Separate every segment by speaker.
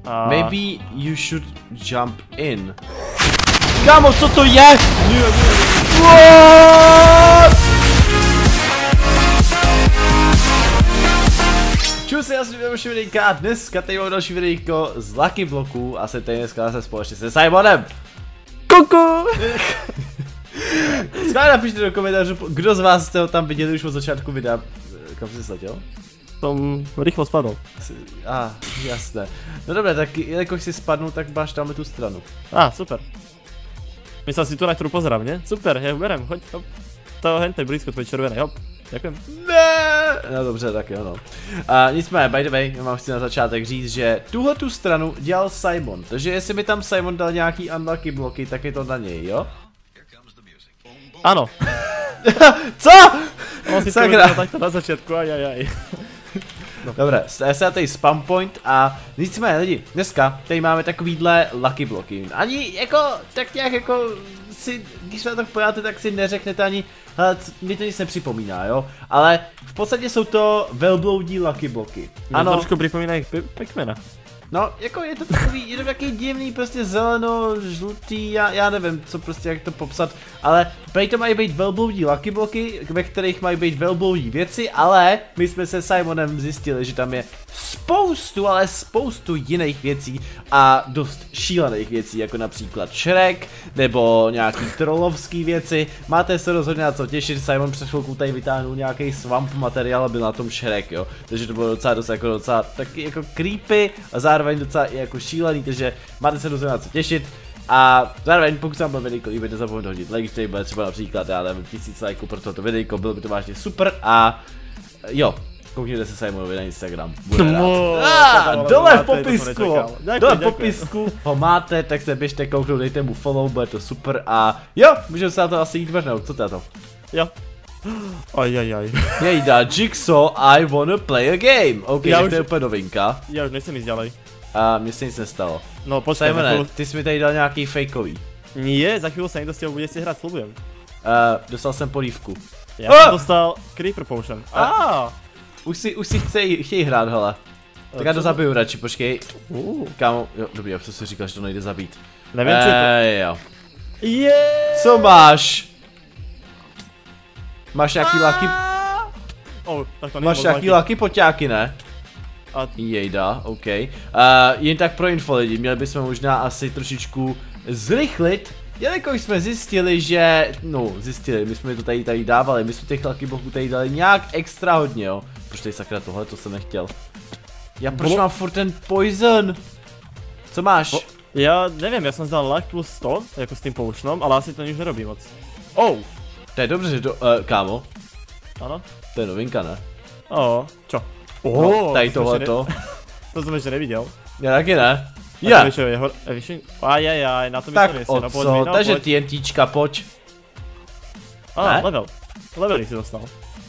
Speaker 1: Maybe you should jump in. Kámo, co to je? What? Čus, já jsem další videjka a dneska tady mám další videjko z Lucky Blocků a jsem tady dneska zase společně se Simonem.
Speaker 2: Kuku!
Speaker 1: Skvěle napište do komentářů, kdo z vás jste ho tam viděli už od začátku videa. Kam jsi sletěl?
Speaker 2: Tom rychlo spadl.
Speaker 1: Jasné. No dobré, tak jelikož si spadnu, tak máš tamhle tu stranu.
Speaker 2: Super. Myslel si tu, na kterou pozerám, ne? Super, já uberem, hoď, hop. To hente blízko, tvoj červený, hop. Děkujem.
Speaker 1: Ne. No dobře, tak jo no. Nicméně, by the way, já vám chci na začátek říct, že tuhle tu stranu dělal Simon, takže jestli mi tam Simon dal nějaký unlucky bloky, tak je to na něj, jo?
Speaker 2: Ano.
Speaker 1: Co?
Speaker 2: On si to takto na začátku, ajajaj.
Speaker 1: No. Dobré, já se tady spam point a nicméně lidi, dneska tady máme takovýhle lucky bloky. Ani jako, tak nějak jako si, když se na to pojáte, tak si neřeknete ani, hele, mi to nic nepřipomíná, jo? Ale v podstatě jsou to velbloudí lucky bloky.
Speaker 2: Ano. Trošku připomínají Pac-Mana.
Speaker 1: No, jako je to takový, je to takový divný, prostě zeleno, žlutý, já nevím, co prostě, jak to popsat, ale prej to mají být velbloudí lucky bloky, ve kterých mají být velbloudí věci, ale my jsme se Simonem zjistili, že tam je spoustu, ale spoustu jiných věcí a dost šílených věcí, jako například Shrek, nebo nějaký trollovský věci. Máte se rozhodně na co těšit, Simon před chvilkou tady vytáhnul nějaký swamp materiál a byl na tom Shrek, jo, takže to bylo docela taky jako creepy a zároveň docela i jako šílený, takže máte se rozhodně na co těšit. A zároveň pokud se vám bylo videjko líbit, nezapomeňte hodit like, tady bude třeba například, já nevím, 1000 lajků pro toto videjko, bylo by to vážně super a jo, koukněte se Simonovi na Instagram, bude rád. Dole v popisku, dole v popisku ho máte, tak se běžte kouknout, dejte mu follow, bude to super a jo, můžeme se na to asi jít vrhnout, co to je to?
Speaker 2: Jo. Ajajaj.
Speaker 1: Jejda, Jigsaw, I wanna play a game, ok, to je úplně novinka.
Speaker 2: Já už nejsem jít dělej.
Speaker 1: A mně se nic nestalo.
Speaker 2: No počkej,
Speaker 1: Simone, ty jsi mi tady dal nějaký fakeový.
Speaker 2: Nie, za chvíli se někdo s těho bude si hrát, slibujem.
Speaker 1: Dostal jsem polívku.
Speaker 2: Já jsem dostal Creeper Potion.
Speaker 1: Už si chtějí hrát, hele. Tak já to zabiju radši, počkej. Kámo, jo, dobrý, já jsem si říkal, že to nejde zabít.
Speaker 2: Nevím, či to...
Speaker 1: Jo. Co máš? Máš nějaký lucky...
Speaker 2: tak to
Speaker 1: máš nějaký lucky poťáky, ne? Jejda, ok. Jen tak pro info lidi, měli bychom možná asi trošičku zrychlit, jelikož jsme zjistili, že, no zjistili, my jsme to tady dávali, my jsme těch lucky bloků tady dali nějak extra hodně, jo. Proč tady sakra tohle, to jsem nechtěl. Já proč mám furt ten poison? Co máš?
Speaker 2: Já nevím, já jsem zdal luck plus 100, jako s tím potionom, ale asi to nič nerobí moc.
Speaker 1: To je dobře, že to, kámo.
Speaker 2: Ano?
Speaker 1: To je novinka, ne?
Speaker 2: Čo?
Speaker 1: No, tady tohleto.
Speaker 2: To jsem ještě neviděl.
Speaker 1: Já taky ne.
Speaker 2: Já. Ajajaj, na to
Speaker 1: tak
Speaker 2: myslím,
Speaker 1: o co, takže TNTčka, pojď.
Speaker 2: Level. Level jsi dostal.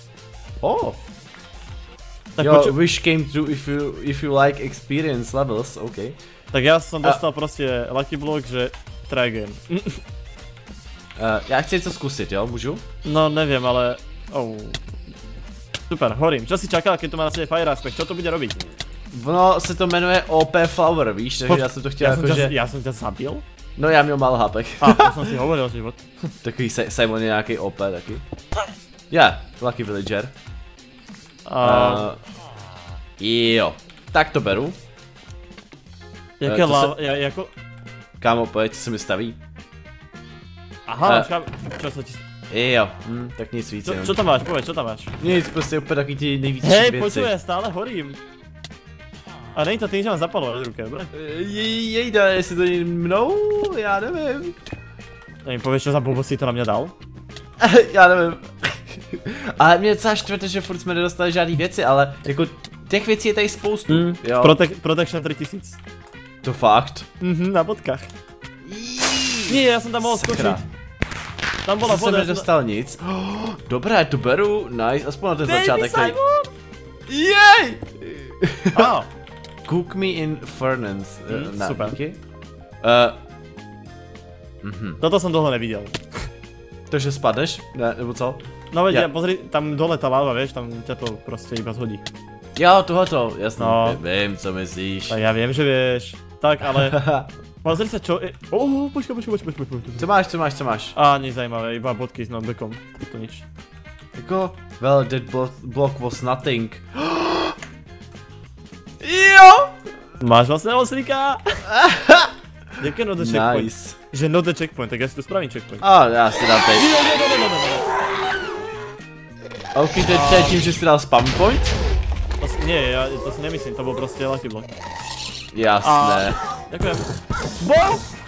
Speaker 1: Tak jo, wish came true if you like experience levels, ok.
Speaker 2: Tak já jsem dostal prostě lucky block, že try again.
Speaker 1: Já chci něco zkusit, jo, můžu?
Speaker 2: No nevím, ale... Super, horím. Čo si čakal, keď to má na sebe fire aspect, čo to bude robiť?
Speaker 1: Ono se to jmenuje OP Flower, víš, takže já jsem to chtěl jakože...
Speaker 2: Já jsem tě zabil?
Speaker 1: No já měl málo hápek.
Speaker 2: Já jsem si hovoril život.
Speaker 1: Takový Simon je nějaký OP taky. Lucky Villager. Jo, tak to beru.
Speaker 2: Jaké jako...
Speaker 1: Kámo, pojď, co se mi staví.
Speaker 2: Aha, čo se ti...
Speaker 1: Jo, tak nic víc.
Speaker 2: Čo tam máš, povedz, čo tam máš?
Speaker 1: Nic, prostě úplně takový ty nejvíc věci.
Speaker 2: Hej, počuj, já stále horím. A není to tím, že mám zapalovat ruke, dobré?
Speaker 1: Jejda, jestli to je mnou, já nevím.
Speaker 2: Tak mi pověš, čo za blbosti to na mě dal?
Speaker 1: Já nevím. Ale mě docela štvrte, že furt jsme nedostali žádný věci, ale jako těch věcí je tady spoustu, jo.
Speaker 2: Protection 3000.
Speaker 1: To fakt?
Speaker 2: Na bodkách. Nie, já jsem tam mohl skočit. Tam byla voda.
Speaker 1: Jsem nedostal nic. Dobré, to beru, nice, aspoň na ten začátek tady. Jej! Cook me in furnace.
Speaker 2: Super.
Speaker 1: Díky.
Speaker 2: Toto jsem tohle neviděl.
Speaker 1: Takže spadneš? Ne, nebo co?
Speaker 2: No veď, pozri, tam dole ta láva, vieš, tam ťa to prostě iba zhodí.
Speaker 1: Jo, tohleto, jasně, vím, co myslíš.
Speaker 2: Tak já vím, že vieš. Tak, ale... Pozri sa čo... Počkaj.
Speaker 1: Co máš?
Speaker 2: Á, nič zajímavé, iba bodky s notebookom. To nič.
Speaker 1: Jako, well, that block was nothing. Jo!
Speaker 2: Máš vlastne oslíka? Jaké not the checkpoint?
Speaker 1: Nice.
Speaker 2: Že not the checkpoint, tak ja si tu spravím checkpoint.
Speaker 1: Já si dám tady. OK, to je tím, že si dal spam point?
Speaker 2: Nie, ja to si nemyslím, to bol proste lucky block.
Speaker 1: Jasné.
Speaker 2: Ďakujem. Bo!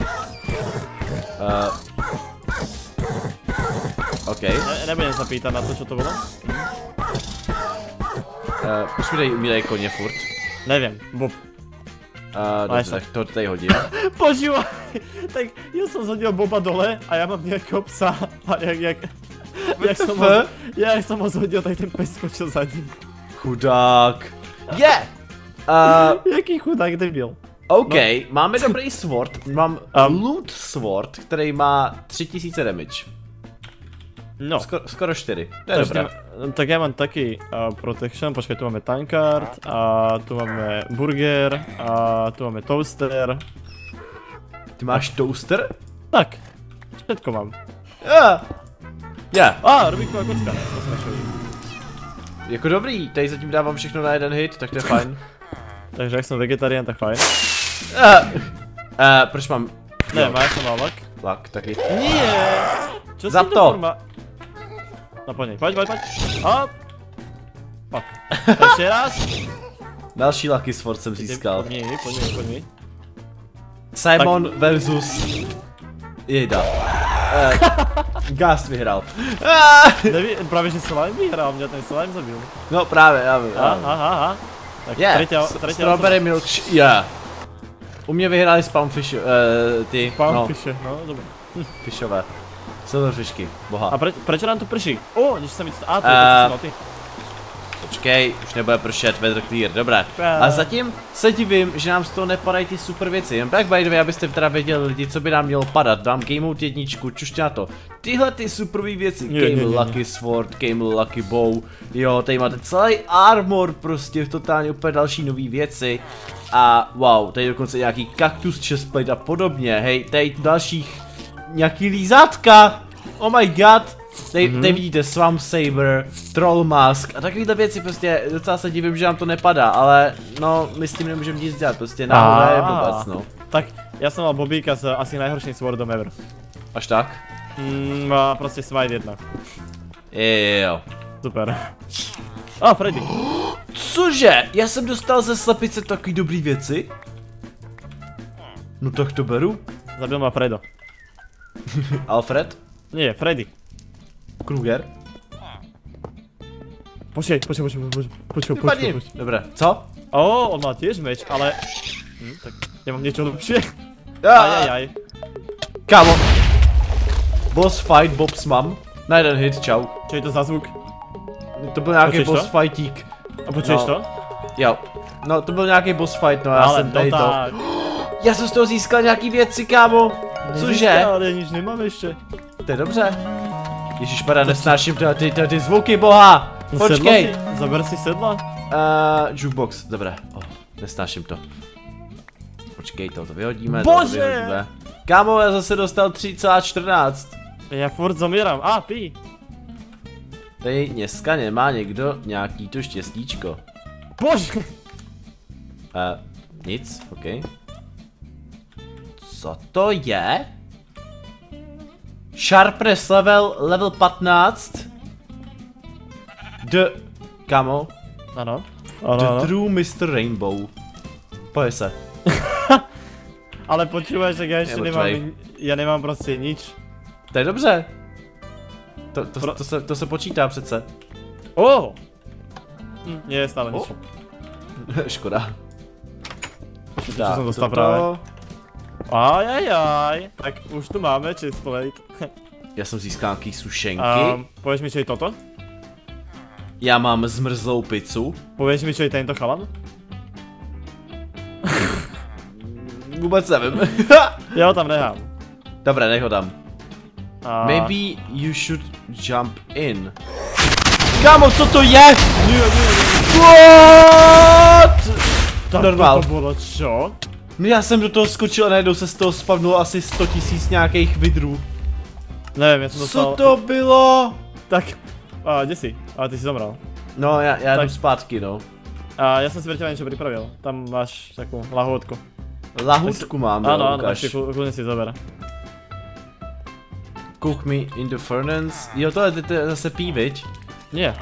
Speaker 1: OK.
Speaker 2: Nebudem sa pýtať na to, čo to bolo.
Speaker 1: Proč mi umírají koně furt?
Speaker 2: Neviem, Bob.
Speaker 1: Dobře, tak to tady hodím.
Speaker 2: Počúvaj, tak ja som zhodil Boba dole a ja mám nejakého psa a jak som ho zhodil, tak ten pes skočil za ním.
Speaker 1: Chudák. Je!
Speaker 2: Jaký chudák debil.
Speaker 1: OK, máme dobrý sword, mám loot sword, který má 3000 damage.
Speaker 2: No.
Speaker 1: Skoro 4, to je dobré.
Speaker 2: Tak ja mám taký protection, počkaj, tu máme tankard, a tu máme burger, a tu máme toaster.
Speaker 1: Ty máš toaster?
Speaker 2: Tak, všetko mám. Rubíková kocka, to jsem našel.
Speaker 1: Jako dobrý, tady zatím dávám všechno na jeden hit, tak to je fajn.
Speaker 2: Takže jak jsem vegetarián, tak fajn.
Speaker 1: Proč mám...
Speaker 2: Ne, já jsem mal lak.
Speaker 1: Lak, taky.
Speaker 2: Nie! Čo
Speaker 1: Zap
Speaker 2: si
Speaker 1: to!
Speaker 2: Forma? No pojď. Hop! Fuck. Ještě raz.
Speaker 1: Další lucky sword jsem získal.
Speaker 2: Pojď mi.
Speaker 1: Simon versus... Jejda. Gast vyhrál.
Speaker 2: Právě že Slime vyhrál, mě ten Slime zabil.
Speaker 1: No právě, já vím.
Speaker 2: Aha. Tak
Speaker 1: Strawberry milkshake, U mě vyhráli spamfish, ty,
Speaker 2: Spamfishe, no dobré.
Speaker 1: Fishové. Silverfishky, boha.
Speaker 2: A proč nám tu prší? Když jsem víc... to je ty.
Speaker 1: Počkej, už nebude pršet, weather clear, dobré. A zatím se divím, že nám z toho nepadají ty super věci. Jen tak by the way, abyste teda věděli lidi, co by nám mělo padat. Dám Game Mode 1, čuště na to. Tyhle ty superové věci, Game Lucky Sword, Game Lucky Bow, jo, tady máte celý armor, prostě totálně úplně další nové věci. A wow, tady dokonce nějaký kaktus chestplate a podobně, hej, tady dalších nějaký lízátka, oh my god. Tady vidíte Swamp Saber, Troll Mask a takovýhle věci, prostě docela se divím, že nám to nepadá, ale no, my s tím nemůžeme nic dělat, prostě náhoda je vůbec, no.
Speaker 2: Tak, já jsem mal Bobíka s asi najhorším swordom ever.
Speaker 1: Až tak?
Speaker 2: A prostě Smite 1.
Speaker 1: Jo.
Speaker 2: Super. Freddy.
Speaker 1: Cože? Já jsem dostal ze slepice takový dobrý věci? No tak to beru.
Speaker 2: Zabil ma Fredo.
Speaker 1: Alfred?
Speaker 2: Nie, Freddy.
Speaker 1: Kruger?
Speaker 2: Počkej.
Speaker 1: Dobré, co?
Speaker 2: On má tiež meč, ale... tak ja mám niečo lepšie. Ajajaj.
Speaker 1: Kámo. Boss fight Bob's mom. Na jeden hit, čau.
Speaker 2: Čo je to za zvuk?
Speaker 1: To byl nějaký boss fightík.
Speaker 2: A počuješ to?
Speaker 1: Jo. No, to byl nějaký boss fight, no já jsem tady to. Já jsem z toho získal nějaký věci, kámo. Cože?
Speaker 2: Ale nič nemám ještě.
Speaker 1: To je dobře. Ježišmarja, nesnáším ty zvuky, boha! Počkej!
Speaker 2: Zaber si sedla?
Speaker 1: Jukebox, dobré. Nesnáším to. Počkej, to vyhodíme,
Speaker 2: Bože!
Speaker 1: to vyhodíme. Kámo, já zase dostal 3,14.
Speaker 2: Já furt zamírám, pí.
Speaker 1: Tady dneska nemá někdo nějaký to štěstíčko.
Speaker 2: Bože!
Speaker 1: Nic, ok. Co to je? Sharpness level 15. Kámo.
Speaker 2: Ano.
Speaker 1: The True Mr. Rainbow. Pojď se.
Speaker 2: Ale počúvaj, že já nemám prostě nič.
Speaker 1: To je dobře. To se počítá přece.
Speaker 2: Nie, stále nič.
Speaker 1: Škoda.
Speaker 2: Čo som dostal práve. Ajajaj. Tak už tu máme chestplate.
Speaker 1: Já jsem získal nějaký sušenky.
Speaker 2: Povieš mi, čo je toto?
Speaker 1: Já mám zmrzlou pizzu.
Speaker 2: Povieš mi, čo je tento chalan?
Speaker 1: Vůbec nevím.
Speaker 2: Já ho tam nechám.
Speaker 1: Dobré, nech ho tam. Maybe you should jump in. Kámo, co to je? What?
Speaker 2: Tak
Speaker 1: Normál.
Speaker 2: to bylo čo?
Speaker 1: No já jsem do toho skočil a najednou se z toho spavnulo asi 100 000 nějakých vidrů.
Speaker 2: Nevím, já jsem dostal...
Speaker 1: Co to bylo?
Speaker 2: Tak, kde jsi? Ty jsi zomrel.
Speaker 1: No já jdu zpátky, no.
Speaker 2: Já jsem si vrtěl něco připravil, tam máš takovou lahůdku.
Speaker 1: Lahůdku mám,
Speaker 2: ano,
Speaker 1: ukáž.
Speaker 2: tak si klidně si zober.
Speaker 1: Cook me in the furnace. Jo, to je zase pí, viď?
Speaker 2: Nie.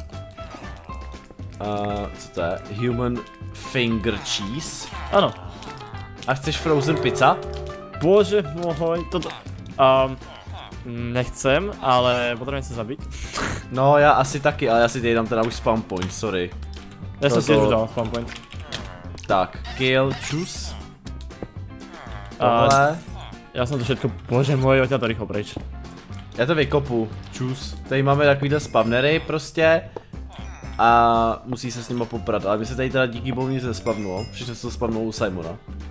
Speaker 1: Co to je? Human finger cheese.
Speaker 2: Ano.
Speaker 1: A chceš frozen pizza?
Speaker 2: Bože můj, toto... nechcem, ale potřebujeme se zabít.
Speaker 1: No já asi taky, ale já si tady dám teda už spawn point, sorry.
Speaker 2: Já jsem si už dal spawn point.
Speaker 1: Tak, kill, choose. Tohle.
Speaker 2: Já jsem to všetko, bože můj, odtiaľ to rychlo pryč.
Speaker 1: Já to vykopu, choose. Tady máme takovýhle spawnery prostě. A musí se s nima poprat, ale by se tady teda díky bohu nic nespavnulo. Všechno se to spavnulo u Simona.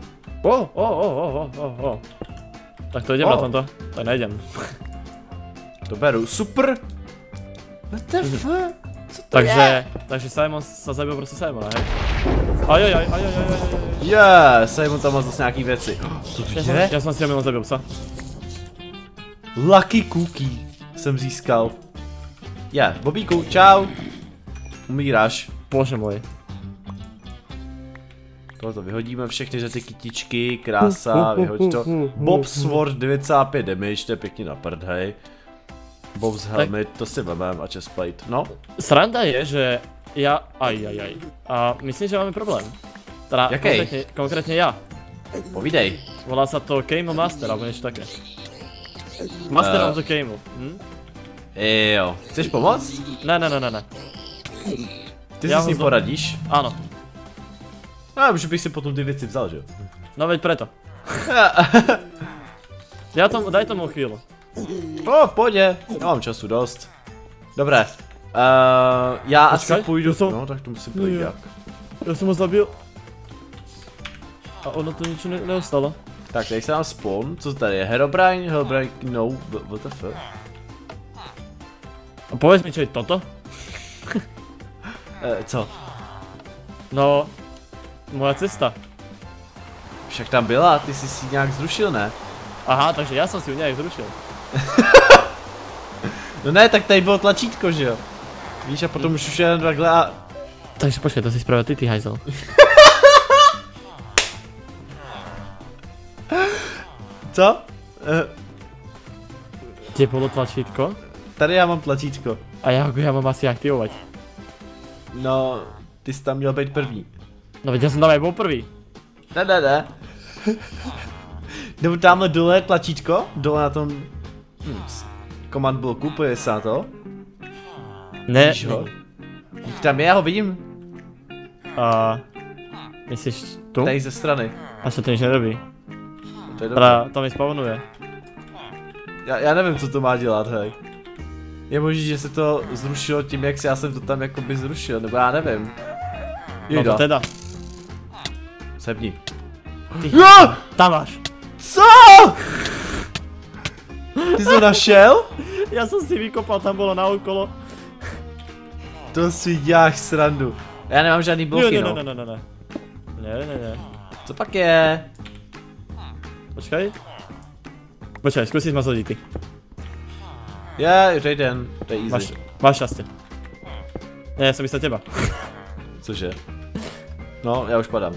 Speaker 2: Tak to jdem na tomto, tak nejdem.
Speaker 1: To beru, super! What the fuck? Co to
Speaker 2: takže Simon se zabil prostě Simona, hej? Ajajaj.
Speaker 1: Yeah, Simon tam má zase nějaký věci. Co to je?
Speaker 2: Já jsem si jenom zabil psa.
Speaker 1: Lucky cookie jsem získal. Bobíku, čau. Umíráš.
Speaker 2: Bože můj.
Speaker 1: Tohle to vyhodíme, všechny ty kytičky, krása, vyhoď to. Bob Sword 9,5 damage, to je pěkně na prd, hej. Bob's helmet, to si vemem a chestplate, no.
Speaker 2: Sranda je, že já, a myslím, že máme problém. Teda konkrétně já.
Speaker 1: Povídej.
Speaker 2: Volá se to Camel Master, alebo něco také. Master of the Camel,
Speaker 1: Jo, chceš pomoct?
Speaker 2: Ne.
Speaker 1: Ty si s ním poradíš?
Speaker 2: Ano.
Speaker 1: No, že bych si potom ty věci vzal, že jo?
Speaker 2: No veď preto. Daj tomu chvíli.
Speaker 1: V pohodě, já mám času dost. Dobré. Já asi půjdu, no tak to musím projít jak.
Speaker 2: Já jsem ho zabil. A ono to ničo neostalo.
Speaker 1: Tak tady se nám spawn, co tady je? Herobrine, no, what the fuck?
Speaker 2: A povedz mi, čo je toto?
Speaker 1: Co?
Speaker 2: No, moja cesta.
Speaker 1: Však tam byla, ty jsi si nějak zrušil, ne?
Speaker 2: Aha, takže já jsem si ji nějak zrušil.
Speaker 1: No ne, tak tady bylo tlačítko, že jo? Víš, a potom už jen takhle a...
Speaker 2: Takže počkej, to si spravil ty hajzel.
Speaker 1: Co?
Speaker 2: Kde bylo tlačítko?
Speaker 1: Tady já mám tlačítko.
Speaker 2: A já mám asi aktivovat.
Speaker 1: No, ty jsi tam měl být první.
Speaker 2: No veď já jsem tam aj byl první.
Speaker 1: Ne. Nebo tamhle dole je tlačítko, dole na tom... command bloku, pojď se na to.
Speaker 2: Ne.
Speaker 1: Víš ho? Tam je, já ho vidím.
Speaker 2: Myslíš tu?
Speaker 1: Tady ze strany.
Speaker 2: A se to nič nerobí.
Speaker 1: To je dobře.
Speaker 2: Teda, to mi spawnuje.
Speaker 1: Já nevím, co to má dělat, hej. Je možné, že se to zrušilo tím, jak já jsem to tam jakoby zrušil, nebo já nevím.
Speaker 2: No to teda.
Speaker 1: Sepni.
Speaker 2: Jo! Tam máš.
Speaker 1: Co? Ty jsi ho našel?
Speaker 2: Já jsem si vykopal, tam bylo naokolo.
Speaker 1: To si děláš srandu. Já nemám žádný bloky, no.
Speaker 2: Ne.
Speaker 1: Co pak je?
Speaker 2: Počkej, zkusíš ma zhodit ty.
Speaker 1: Raiden, to je easy.
Speaker 2: Máš šťastie. Ne, já jsem myslel těba.
Speaker 1: Cože? No, já už padám.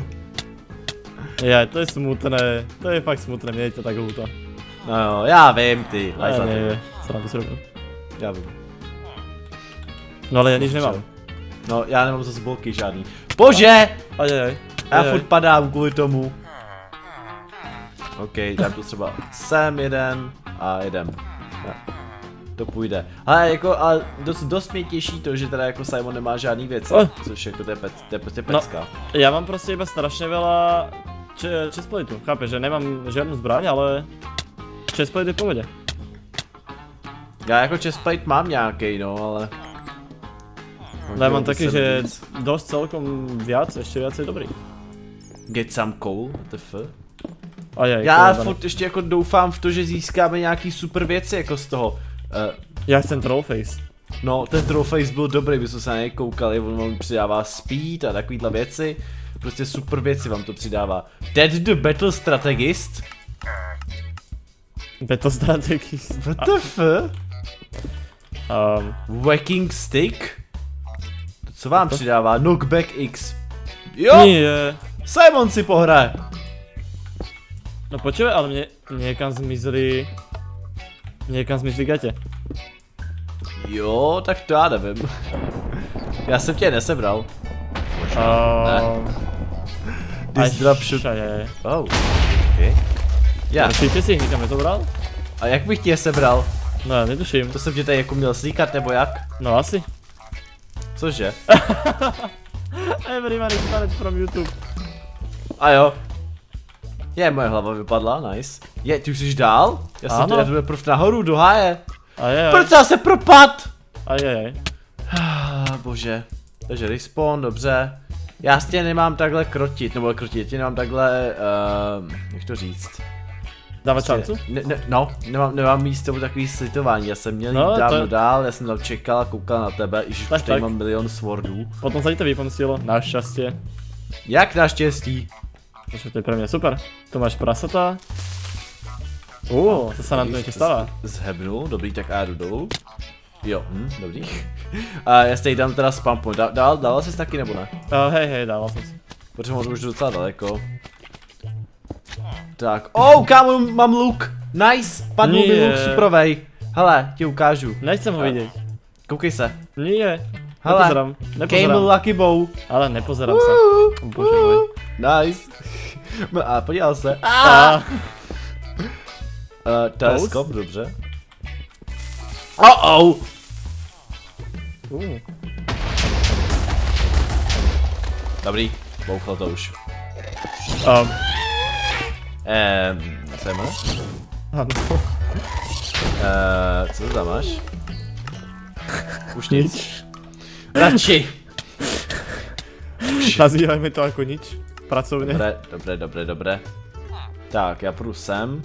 Speaker 2: To je smutné, to je fakt smutné, mě je to tak hluto.
Speaker 1: No jo, já vím, ty.
Speaker 2: Ne, co nám to zrobil.
Speaker 1: Já vím.
Speaker 2: No ale já nič nemám.
Speaker 1: No, já nemám zase bloky žádný. Bože! Já furt padám kvůli tomu. OK, dám to třeba sem jeden a jedem. To půjde. Ale jako, dost mě těší to, že teda jako Simon nemá žádný věci, což jako to je prostě pecka.
Speaker 2: No, já mám prostě iba strašně veľa chestplateů, chápeš, že nemám žádnou zbraň, ale chestplate je v pohodě.
Speaker 1: Já jako chestplate mám nějaký, no, ale...
Speaker 2: No, já mám taky, že dost celkom viac, ještě viac je dobrý.
Speaker 1: Get some coal, WTF?
Speaker 2: Já
Speaker 1: furt ještě jako doufám v to, že získáme nějaký super věci jako z toho.
Speaker 2: Já chcem Trollface.
Speaker 1: No, ten Trollface byl dobrý, my jsme se na něj koukali, on přidává speed a takovýhle věci. Prostě super věci vám to přidává. Dead the Battle Strategist.
Speaker 2: Battle Strategist.
Speaker 1: What the f? Whacking Stick. To co vám přidává? Knockback X. Jo!
Speaker 2: Nie.
Speaker 1: Simon si pohraje.
Speaker 2: No počúvaj, ale mne niekam zmizli gate.
Speaker 1: Jo, tak to já nevím. Já jsem tě nesebral. Disruption. Oh, okay. Já.
Speaker 2: Určitě si jich nikam nezobral?
Speaker 1: A jak bych tě sebral?
Speaker 2: No já netuším.
Speaker 1: To jsem tě tady jako měl slíkat, nebo jak?
Speaker 2: No asi.
Speaker 1: Cože?
Speaker 2: Everyone is banned from YouTube.
Speaker 1: A jo. Moje hlava vypadla, nice. Ty už jsi dál? Já jsem
Speaker 2: Ano.
Speaker 1: tady jdu prv nahoru do háje.
Speaker 2: Ajajaj.
Speaker 1: Proč já se propad?
Speaker 2: Ajajaj.
Speaker 1: Bože. Takže respawn, dobře. Já s tě nemám takhle krotit, nebo krotit, tě nemám takhle, jak to říct?
Speaker 2: Dávat šancu?
Speaker 1: Nemám míst tomu takový slitování, já jsem měl jít dávno dál, já jsem tam čekal a koukal na tebe, i už tady mám milion swordů.
Speaker 2: Potom sa ti to vypomstilo, našťastie.
Speaker 1: Jak naštěstí?
Speaker 2: To je pre mňa super. Tu máš prasata. To sa nám tu niečo stáva.
Speaker 1: Zhebnul, dobrý, tak já jdu dolů. Jo, dobrý. A já si tady dám teda spam point, dával jsi taky nebo ne?
Speaker 2: Hej, dával som si.
Speaker 1: Protože můžu už docela daleko. Tak, kámo, mám luk. Nice, padnul mi luk suprovej. Hele, ti ukážu.
Speaker 2: Nechcem ho vidieť.
Speaker 1: Koukej se.
Speaker 2: Nie.
Speaker 1: Hele, Camel Lucky Bow.
Speaker 2: Ale nepozerám sa. Bože môj.
Speaker 1: Nice. A podíval se. Teleskop, dobře. Dobrý, bouchlo to už. Co je máš?
Speaker 2: Ano.
Speaker 1: Co to tam máš? Už nic. Radši.
Speaker 2: Nazývajme to jako nič. Pracovně.
Speaker 1: Dobré. Tak, já půjdu sem.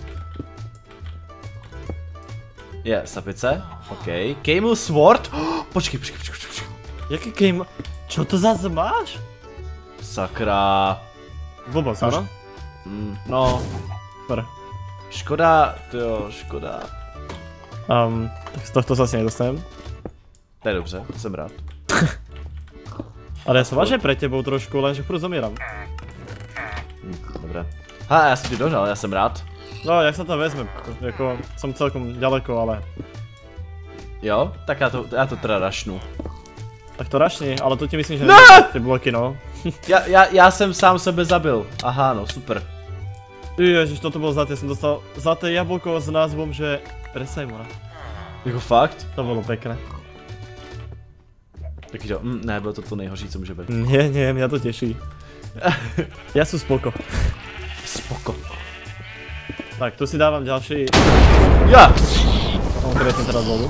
Speaker 1: Sapice. OK. Camel Sword. Počkej.
Speaker 2: Jaký Camel? Čo to zase máš?
Speaker 1: Sakra.
Speaker 2: Blbost, ano?
Speaker 1: No.
Speaker 2: Super.
Speaker 1: Škoda, škoda.
Speaker 2: Tak z tohto zase nedostanem.
Speaker 1: To je dobře, jsem rád.
Speaker 2: Ale ja som vážne pre tebou trošku, lenže furt zomieram.
Speaker 1: Dobré. Já jsem ti dožal, já jsem rád.
Speaker 2: No, jak sa to vezme, jako som celkom ďaleko, ale...
Speaker 1: Jo? Tak já to teda rašnu.
Speaker 2: Tak to rašni, ale to ti myslím, že
Speaker 1: ne!
Speaker 2: Ty bloky, no.
Speaker 1: Já jsem sám sebe zabil. Aha, no, super.
Speaker 2: Ježiš, toto bolo zlaté, som dostal zlaté jablko s názvom, že... Pre Simona.
Speaker 1: Jako fakt?
Speaker 2: To bolo pekné.
Speaker 1: Taky to, ne, bylo to to nejhorší, co může být.
Speaker 2: Nie, mňa to teší. Ja sú spoko.
Speaker 1: Spoko.
Speaker 2: Tak, tu si dávam ďalší...
Speaker 1: Ja!
Speaker 2: Konkrétne teraz vodu.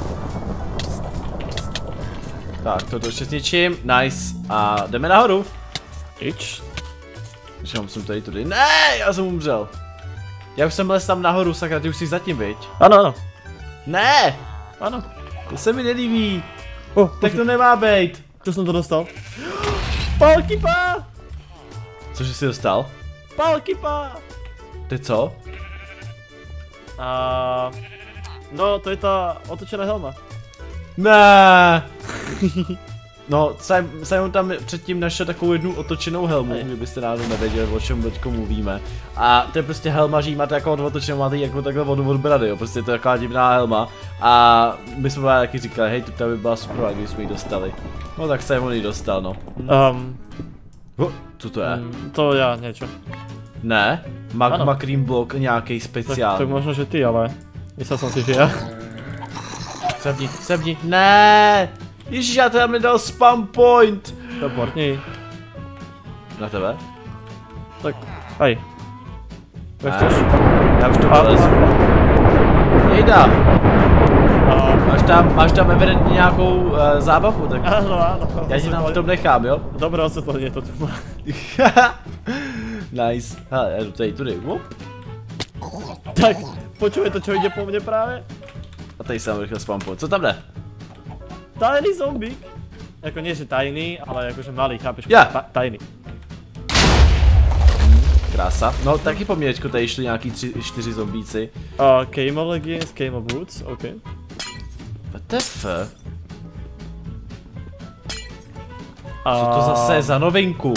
Speaker 1: Tak, toto ještě s ničím, nice. A jdeme nahoru.
Speaker 2: Ič.
Speaker 1: Že musím tady tudy. Ne, já jsem umřel. Já už jsem les tam nahoru, sakra, ty už jsi zatím, viď?
Speaker 2: Ano.
Speaker 1: Ne!
Speaker 2: Ano.
Speaker 1: To se mi nelíbí. Tak to nemá být.
Speaker 2: Čo som to dostal? Palkipa!
Speaker 1: Cože jsi dostal?
Speaker 2: Palkipa!
Speaker 1: Ty co?
Speaker 2: No, to je ta otočená helma.
Speaker 1: Ne. No, Simon tam předtím našel takovou jednu otočenou helmu, kdybyste náhodou nevěděli, o čem teďko mluvíme. A to je prostě helma, že jí máte jako otočenou, máte jako takhle vodu od brady, jo, prostě je to taková divná helma. A my jsme právě taky říkali, hej, to by byla super, když jsme ji dostali. No tak Simon ji dostal, no. Co to je?
Speaker 2: To já niečo.
Speaker 1: Ne, Magma Cream Block nějaký speciální.
Speaker 2: Tak možno, že ty, ale myslel som si, že ja.
Speaker 1: Sebni, ne! Ježiš, já tam nedal spam point!
Speaker 2: To portni.
Speaker 1: Na tebe?
Speaker 2: Tak, aj. Chceš?
Speaker 1: Já už to vylezu. Jejda! Máš tam evidentně nějakou zábavu, tak...
Speaker 2: Áno.
Speaker 1: Já ti tam v tom nechám, jo?
Speaker 2: Dobré osvětlenie to tu má.
Speaker 1: Nice. Hele, já jdu tady tudy.
Speaker 2: Tak, počuj to, čo ide po mne práve?
Speaker 1: A tady jsem rychle spam point. Co tam jde?
Speaker 2: Tajný zombík. Jako nie, že tajný, ale akože malý, chápeš?
Speaker 1: Ja.
Speaker 2: Tajný.
Speaker 1: krása. No taky po mně tady šli nějaký 4 zombíci.
Speaker 2: Camo leggings, camo boots, OK.
Speaker 1: What the fuck? Co to zase je za novinku?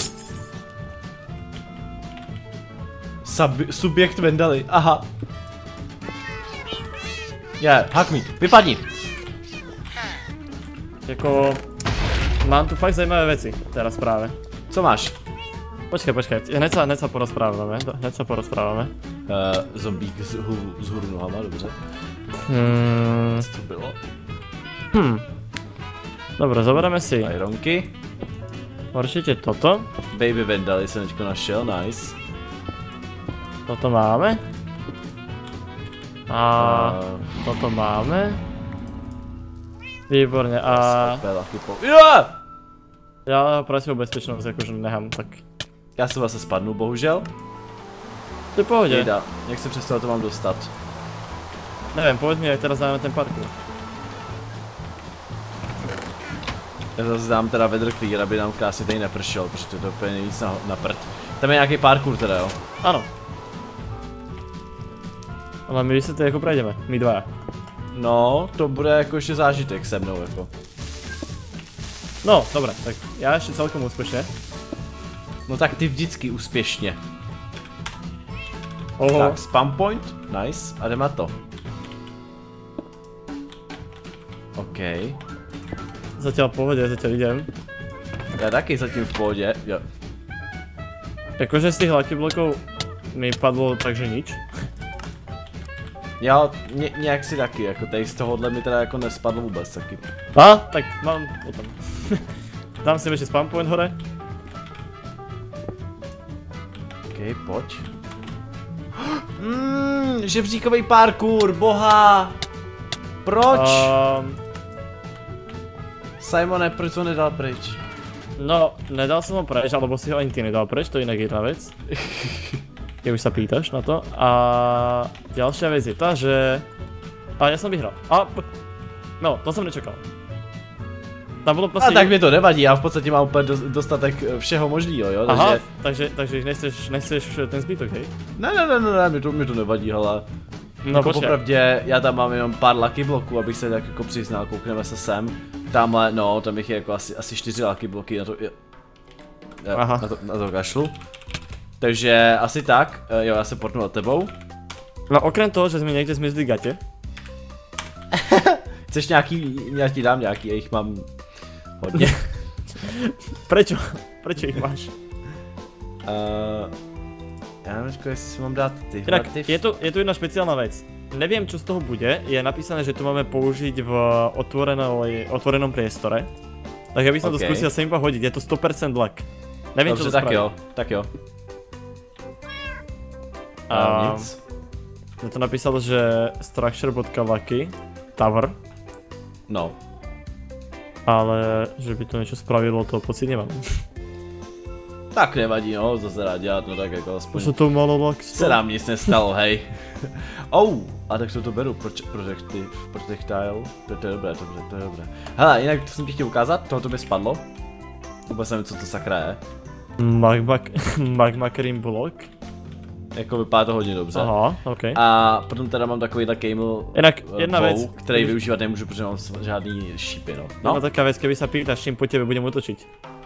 Speaker 1: Subjekt Vendali, aha. Hack me, vypadni.
Speaker 2: Jako... Mám tu fakt zajímavé věci, teraz právě.
Speaker 1: Co máš?
Speaker 2: Počkej, hned sa porozprávame.
Speaker 1: Zombík z hůru nohama, dobře. Co to bylo?
Speaker 2: Dobre, zoberieme si
Speaker 1: Ironky.
Speaker 2: určite toto.
Speaker 1: Baby Vendali jsem teďko našel, nice.
Speaker 2: Toto máme. A toto máme. Výborne, a... Ja pre svoju bezpečnosť akože nechám, tak...
Speaker 1: Já se vlastně spadnu, bohužel.
Speaker 2: To je pohodě.
Speaker 1: Jejda, jak se přesto to mám dostat?
Speaker 2: Neviem, povedz mi, jak teraz dáme ten parkour.
Speaker 1: Já zase dám teda weather clear, aby nám krásně tady nepršel, protože to je úplně nejvíc na prd. Tam je nějaký parkour teda, jo?
Speaker 2: Áno. Ale my si to jako prejdeme, my dva.
Speaker 1: No, to bude jako ještě zážitek se mnou, jako.
Speaker 2: No, dobré, tak já ještě celkom úspěšně.
Speaker 1: No tak ty vždycky úspěšně.
Speaker 2: Oho.
Speaker 1: Tak, spam point, nice, a jdeme na to. OK.
Speaker 2: Zatiaľ v pohode, zatiaľ idem.
Speaker 1: Já taky zatím v pohodě, jo.
Speaker 2: Jakože z těch lucky blokov mi padlo takže nič.
Speaker 1: Já nějak si taky, jako tady z tohohle mi teda jako nespadlo vůbec taky.
Speaker 2: Tak mám potom. Dám si ještě spam point hore.
Speaker 1: OK, pojď. Žebříkový parkour, boha! Proč? Simone, proč to nedal pryč?
Speaker 2: No, nedal som ho preč, alebo si ho ani ty nedal preč, to je inak jedna vec. Keď už sa pýtaš na to. A ďalšia vec je tá, že... ja som vyhral. No, to som nečakal. Tam bolo proste...
Speaker 1: tak mi to nevadí, já v podstatě mám úplně dostatek všeho možného, jo?
Speaker 2: Aha, takže nechceš ten zbytok, hej?
Speaker 1: Ne, mi to nevadí, hele.
Speaker 2: No
Speaker 1: jako
Speaker 2: počkej.
Speaker 1: popravdě, já tam mám jenom pár lucky bloků, abych se tak jako přiznal, koukneme se sem. Tamhle, no, tam bych je jako asi 4 lucky bloky, na to, na to kašlu. Takže asi tak, jo, já se portnu od tebou.
Speaker 2: No okrem toho, že jsme někde zmizli gatě.
Speaker 1: Chceš nějaký, já ti dám nějaký, já jich mám hodně.
Speaker 2: Prečo? Prečo ich máš?
Speaker 1: Já nevím, jestli si mám dát ty.
Speaker 2: Inak, je tu jedna špeciálna vec. Neviem, čo z toho bude, je napísané, že to máme použiť v otvorenom priestore. Tak ja by som to skúsil sem iba hodiť, je to 100% luck. Neviem, čo to spraví.
Speaker 1: Tak jo. Nic.
Speaker 2: Je to napísalo, že structure.lucky tower.
Speaker 1: No.
Speaker 2: Ale že by to niečo spravilo, to pocit nemám.
Speaker 1: Tak nevadí, no, to se dá dělat, no tak jako aspoň.
Speaker 2: To to malo luck.
Speaker 1: Se nám nic nestalo, hej. A tak to beru, projectile, to je dobré, to je dobré. Hele, jinak to jsem ti chtěl ukázat, tohoto mi spadlo. Vůbec nevím, co to sakra je.
Speaker 2: Magma cream block.
Speaker 1: Jako vypadá to hodně dobře.
Speaker 2: Aha, ok.
Speaker 1: A potom teda mám takovýhle camel
Speaker 2: jedna věc,
Speaker 1: který využívat nemůžu, protože mám žádný šípy, no.
Speaker 2: Jedna taká věc, keby sa pýtaš, čím po tebe budem útočiť.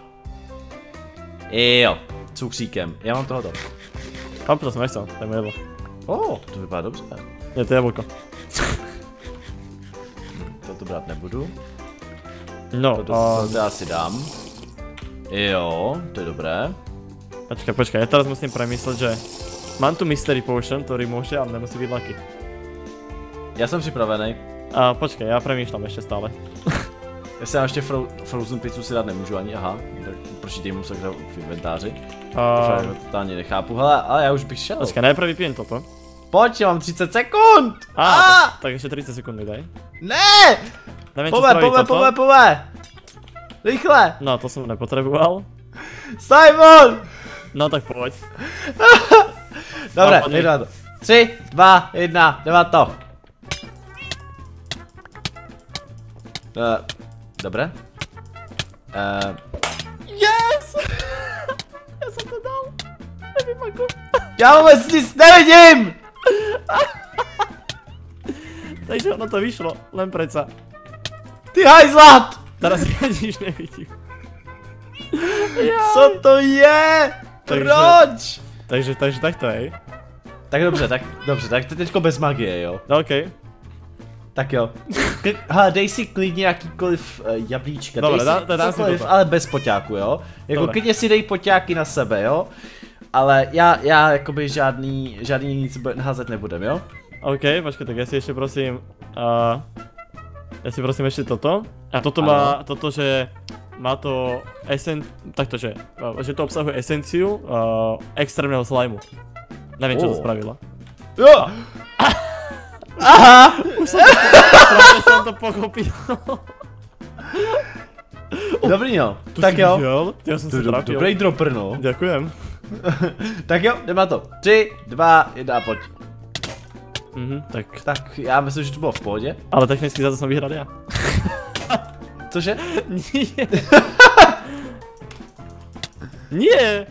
Speaker 1: Jo, cukříkem, já mám tohoto.
Speaker 2: To jsem nechcel, to je moje jedlo.
Speaker 1: To vypadá dobře.
Speaker 2: Je to jablko.
Speaker 1: Toto brát nebudu.
Speaker 2: No,
Speaker 1: to já si dám. Jo, to je dobré.
Speaker 2: Počkaj, ja teraz musím premyslet, že mám tu mystery potion, ktorý môže, ale nemusí byť lucky.
Speaker 1: Já jsem připravený.
Speaker 2: Počkej, já přemýšlám ještě stále.
Speaker 1: Já si ještě frozen pizzu si dát nemůžu ani, aha, tak proč ty musím dát v inventáři? To totálně nechápu, hele, ale já už bych šel.
Speaker 2: Počkej, najprv vypijem toto.
Speaker 1: Pojď, já mám 30 sekund!
Speaker 2: Tak ještě 30 sekund mi daj.
Speaker 1: Ne!
Speaker 2: Nevím, čo spraví toto.
Speaker 1: Pome! Rychle!
Speaker 2: No, to jsem nepotřeboval.
Speaker 1: Simon!
Speaker 2: No tak pojď.
Speaker 1: Dobré, jdeme na to. 3, 2, 1, jdeme na to. Dobré.
Speaker 2: Yes! Já jsem to dal. Nevím, jako.
Speaker 1: Já vůbec nic nevidím!
Speaker 2: Takže ono to vyšlo, len preca.
Speaker 1: Ty hajzlat!
Speaker 2: Teraz ja nič nevidím.
Speaker 1: Co to je? Proč?
Speaker 2: Takže takto, hej.
Speaker 1: Tak dobře, tak to teďko bez magie, jo.
Speaker 2: No okej.
Speaker 1: Tak jo. Dej si klidně jakýkoliv jablíčka,
Speaker 2: Dobre,
Speaker 1: dej si cokoliv, ale bez poťáku, jo. Jako
Speaker 2: Dobre.
Speaker 1: klidně si dej poťáky na sebe, jo. Ale já jakoby žádný nic házet nebudem, jo.
Speaker 2: OK, počkej, tak ja si ešte prosím, ešte toto. A toto má, toto, že má to takto, že to obsahuje esenciu extrémneho slimu. Neviem, čo to spravila.
Speaker 1: Jo! Aha!
Speaker 2: Práve som to pochopil.
Speaker 1: Dobrý no, tak jo.
Speaker 2: Ja som sa trafil.
Speaker 1: Dobrý dropper no.
Speaker 2: Ďakujem.
Speaker 1: Tak jo, jdeme na to. 3, 2, 1 a pojď.
Speaker 2: Tak.
Speaker 1: Tak já myslím, že to bylo v pohodě.
Speaker 2: Ale technicky za to som vyhral ja.
Speaker 1: Cože?
Speaker 2: Nie. Nie.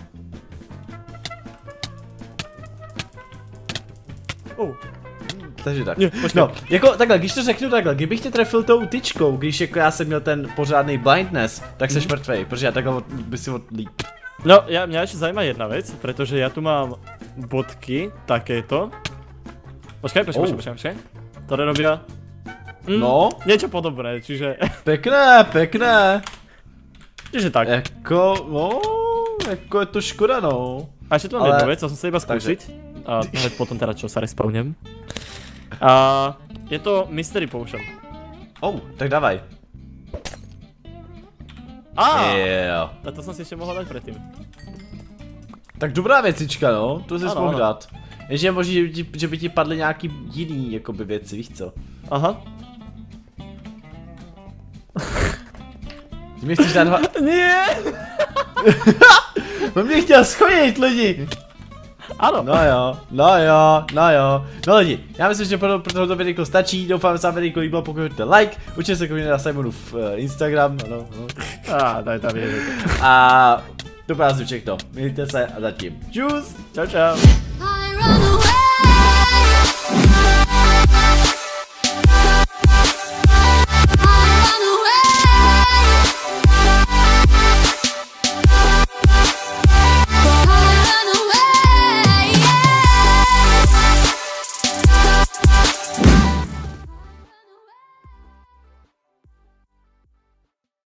Speaker 1: Takže tak.
Speaker 2: Nie,
Speaker 1: No, jako takhle, když to řeknu takhle, kdybych tě trefil tou tyčkou, když jako já jsem měl ten pořádný blindness, tak seš mrtvej, protože já takhle by si odlíp.
Speaker 2: No, mňa ešte zaujíma jedna vec, pretože ja tu mám bodky, takéto. Počkaj. Ktoré robia...
Speaker 1: No.
Speaker 2: Niečo podobné, čiže...
Speaker 1: Pekné.
Speaker 2: Čiže tak.
Speaker 1: Jako je to škoda no.
Speaker 2: A ešte tu mám jednu vec, co som sa iba skúsiť. A hneď potom teda čo sa respawnem. A je to Mystery Potion.
Speaker 1: Tak dávaj. Jo.
Speaker 2: A to som si ešte mohol dať predtým.
Speaker 1: Tak dobrá věcička no, to si mohl
Speaker 2: ano.
Speaker 1: dát. Jenže je možný, že by ti padly nějaký jiný jakoby věci, víš co?
Speaker 2: Aha.
Speaker 1: Ty mě chceš dát
Speaker 2: Nie!
Speaker 1: On mě chtěl schodit lidi!
Speaker 2: Ano.
Speaker 1: No jo. No lidi, já myslím, že pro tohoto videjko stačí, doufám, že se vám videjko líbilo, pokud hodíte like, určitě se koukněte na Simonův Instagram, ano.
Speaker 2: Daj tam vědět.
Speaker 1: A dobrá zvuček to, mějte se a zatím. Čus!
Speaker 2: Čau.